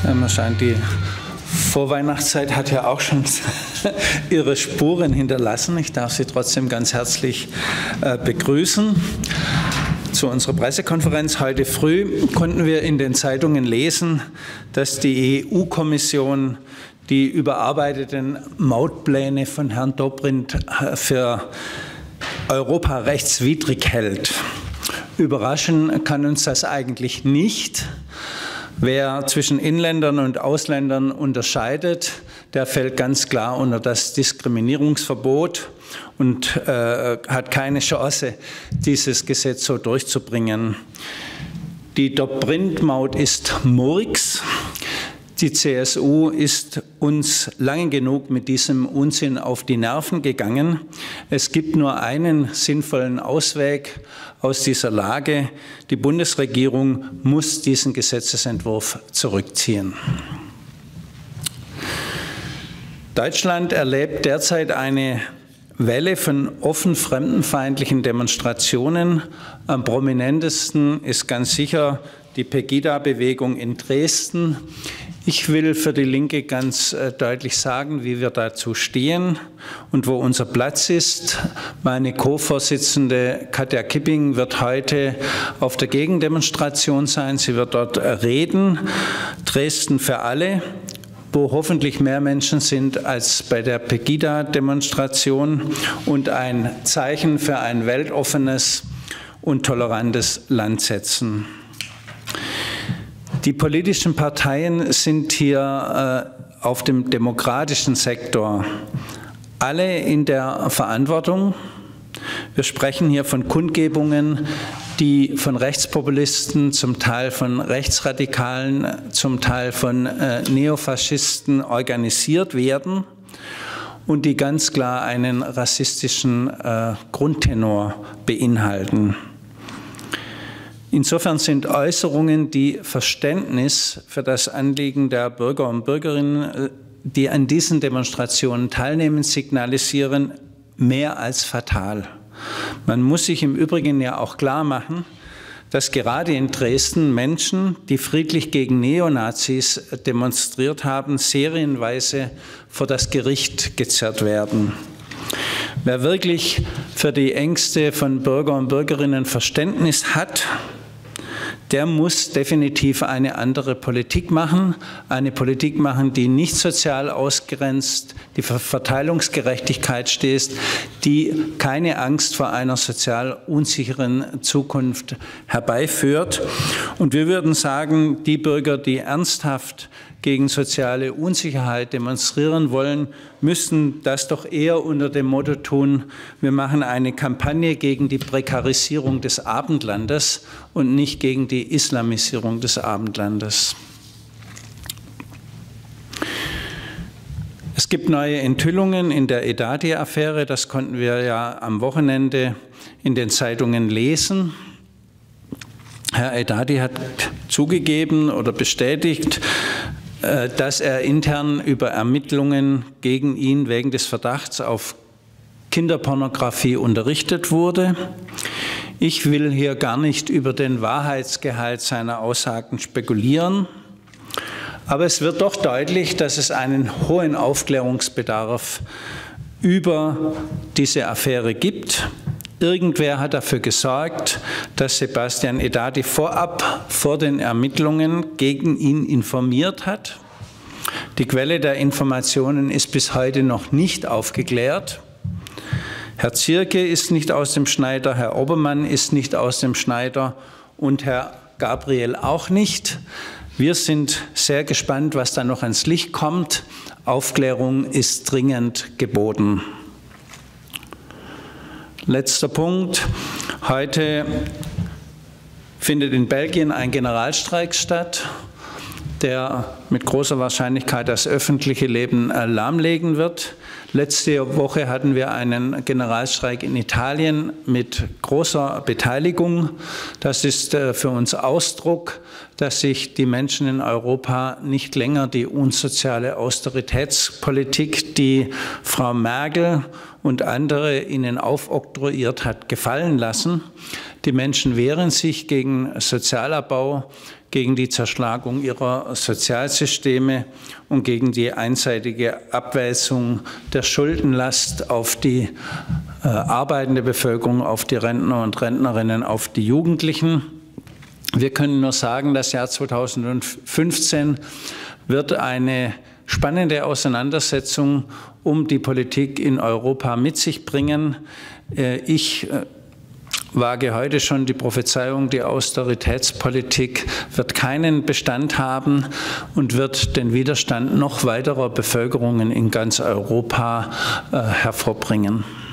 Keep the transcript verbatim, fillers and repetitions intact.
Man scheint, die Vorweihnachtszeit hat ja auch schon ihre Spuren hinterlassen. Ich darf Sie trotzdem ganz herzlich begrüßen zu unserer Pressekonferenz. Heute früh konnten wir in den Zeitungen lesen, dass die E U-Kommission die überarbeiteten Mautpläne von Herrn Dobrindt für europarechtswidrig hält. Überraschen kann uns das eigentlich nicht. Wer zwischen Inländern und Ausländern unterscheidet, der fällt ganz klar unter das Diskriminierungsverbot und äh, hat keine Chance, dieses Gesetz so durchzubringen. Die Dobrindt-Maut ist Murks. Die C S U ist uns lange genug mit diesem Unsinn auf die Nerven gegangen. Es gibt nur einen sinnvollen Ausweg aus dieser Lage. Die Bundesregierung muss diesen Gesetzesentwurf zurückziehen. Deutschland erlebt derzeit eine Welle von offen fremdenfeindlichen Demonstrationen. Am prominentesten ist ganz sicher die Pegida-Bewegung in Dresden. Ich will für die Linke ganz deutlich sagen, wie wir dazu stehen und wo unser Platz ist. Meine Co-Vorsitzende Katja Kipping wird heute auf der Gegendemonstration sein. Sie wird dort reden. Dresden für alle, wo hoffentlich mehr Menschen sind als bei der Pegida-Demonstration und ein Zeichen für ein weltoffenes und tolerantes Land setzen. Die politischen Parteien sind hier äh, auf dem demokratischen Sektor alle in der Verantwortung. Wir sprechen hier von Kundgebungen, die von Rechtspopulisten, zum Teil von Rechtsradikalen, zum Teil von äh, Neofaschisten organisiert werden und die ganz klar einen rassistischen äh, Grundtenor beinhalten. Insofern sind Äußerungen, die Verständnis für das Anliegen der Bürger und Bürgerinnen, die an diesen Demonstrationen teilnehmen, signalisieren, mehr als fatal. Man muss sich im Übrigen ja auch klar machen, dass gerade in Dresden Menschen, die friedlich gegen Neonazis demonstriert haben, serienweise vor das Gericht gezerrt werden. Wer wirklich für die Ängste von Bürger und Bürgerinnen Verständnis hat, der muss definitiv eine andere Politik machen, eine Politik machen, die nicht sozial ausgrenzt, die für Verteilungsgerechtigkeit steht, die keine Angst vor einer sozial unsicheren Zukunft herbeiführt. Und wir würden sagen, die Bürger, die ernsthaft gegen soziale Unsicherheit demonstrieren wollen, müssen das doch eher unter dem Motto tun, wir machen eine Kampagne gegen die Prekarisierung des Abendlandes und nicht gegen die Islamisierung des Abendlandes. Es gibt neue Enthüllungen in der Edati-Affäre, das konnten wir ja am Wochenende in den Zeitungen lesen. Herr Edati hat zugegeben oder bestätigt, dass er intern über Ermittlungen gegen ihn wegen des Verdachts auf Kinderpornografie unterrichtet wurde. Ich will hier gar nicht über den Wahrheitsgehalt seiner Aussagen spekulieren, aber es wird doch deutlich, dass es einen hohen Aufklärungsbedarf über diese Affäre gibt. Irgendwer hat dafür gesorgt, dass Sebastian Edati vorab vor den Ermittlungen gegen ihn informiert hat. Die Quelle der Informationen ist bis heute noch nicht aufgeklärt. Herr Zierke ist nicht aus dem Schneider, Herr Obermann ist nicht aus dem Schneider und Herr Gabriel auch nicht. Wir sind sehr gespannt, was da noch ans Licht kommt. Aufklärung ist dringend geboten. Letzter Punkt. Heute findet in Belgien ein Generalstreik statt, der mit großer Wahrscheinlichkeit das öffentliche Leben lahmlegen wird. Letzte Woche hatten wir einen Generalstreik in Italien mit großer Beteiligung. Das ist für uns Ausdruck, dass sich die Menschen in Europa nicht länger die unsoziale Austeritätspolitik, die Frau Merkel und andere ihnen aufoktroyiert hat, gefallen lassen. Die Menschen wehren sich gegen Sozialabbau, gegen die Zerschlagung ihrer Sozialsysteme und gegen die einseitige Abwälzung der Schuldenlast auf die äh, arbeitende Bevölkerung, auf die Rentner und Rentnerinnen, auf die Jugendlichen. Wir können nur sagen, das Jahr zweitausendfünfzehn wird eine spannende Auseinandersetzung um die Politik in Europa mit sich bringen. Ich wage heute schon die Prophezeiung, die Austeritätspolitik wird keinen Bestand haben und wird den Widerstand noch weiterer Bevölkerungen in ganz Europa hervorbringen.